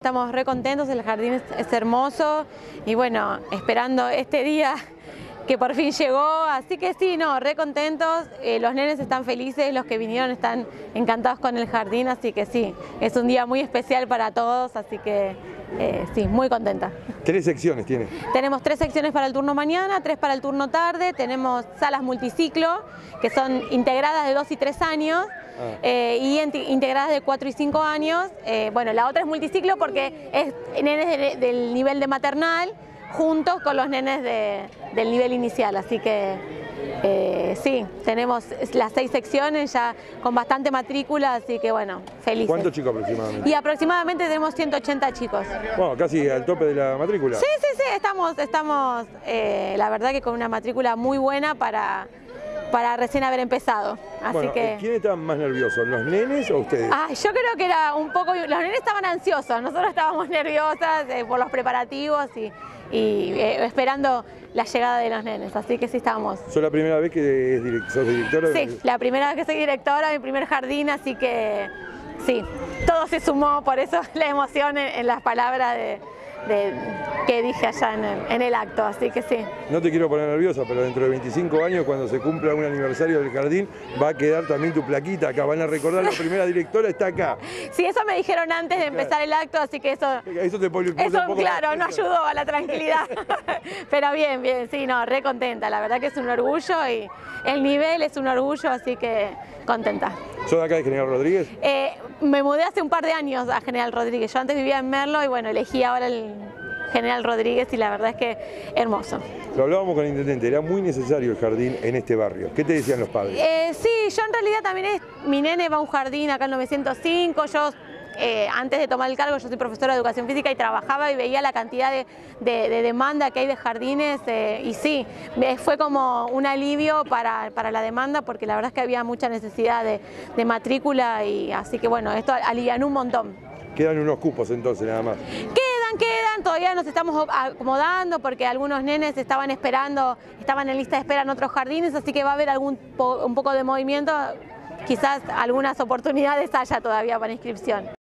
Estamos re contentos, el jardín es hermoso y bueno, esperando este día que por fin llegó, así que sí, no, re contentos, los nenes están felices, los que vinieron están encantados con el jardín, así que sí, es un día muy especial para todos, así que sí, muy contenta. ¿Tres secciones tiene? Tenemos 3 secciones para el turno mañana, 3 para el turno tarde, tenemos salas multiciclo, que son integradas de 2 y 3 años, y integradas de 4 y 5 años. Bueno, la otra es multiciclo porque es nenes del nivel de maternal, juntos con los nenes del nivel inicial, así que sí, tenemos las 6 secciones ya con bastante matrícula, así que bueno, felices. ¿Cuántos chicos aproximadamente? Y aproximadamente tenemos 180 chicos. Bueno, casi al tope de la matrícula. Sí, sí, sí, estamos la verdad que con una matrícula muy buena para recién haber empezado. Así Bueno, que... ¿quién está más nervioso, los nenes o ustedes? Yo creo que era un poco... Los nenes estaban ansiosos, nosotros estábamos nerviosas por los preparativos y esperando la llegada de los nenes, así que sí estábamos. ¿Sos la primera vez que sos directora? Sí, la primera vez que soy directora, mi primer jardín, así que sí, todo se sumó, por eso la emoción en las palabras que dije allá en el acto, así que sí. No te quiero poner nerviosa, pero dentro de 25 años, cuando se cumpla un aniversario del jardín, va a quedar también tu plaquita acá, van a recordar la primera directora está acá. Sí, eso me dijeron antes de empezar el acto, así que Eso te pone un poco claro, no ayudó a la tranquilidad. Pero bien, bien, sí, no, re contenta, la verdad que es un orgullo y el nivel es un orgullo, así que contenta. ¿Sos de acá de General Rodríguez? Me mudé hace un par de años a General Rodríguez, yo antes vivía en Merlo y bueno, elegí ahora el General Rodríguez y la verdad es que hermoso. Lo hablábamos con el intendente, era muy necesario el jardín en este barrio. ¿Qué te decían los padres? Sí, yo en realidad también mi nene va a un jardín acá en 905, yo antes de tomar el cargo yo soy profesora de educación física y trabajaba y veía la cantidad de demanda que hay de jardines y sí, fue como un alivio para la demanda porque la verdad es que había mucha necesidad de matrícula y así que bueno, esto alivianó un montón. Quedan unos cupos entonces nada más. Quedan, todavía nos estamos acomodando porque algunos nenes estaban esperando, estaban en lista de espera en otros jardines, así que va a haber un poco de movimiento, quizás algunas oportunidades haya todavía para inscripción.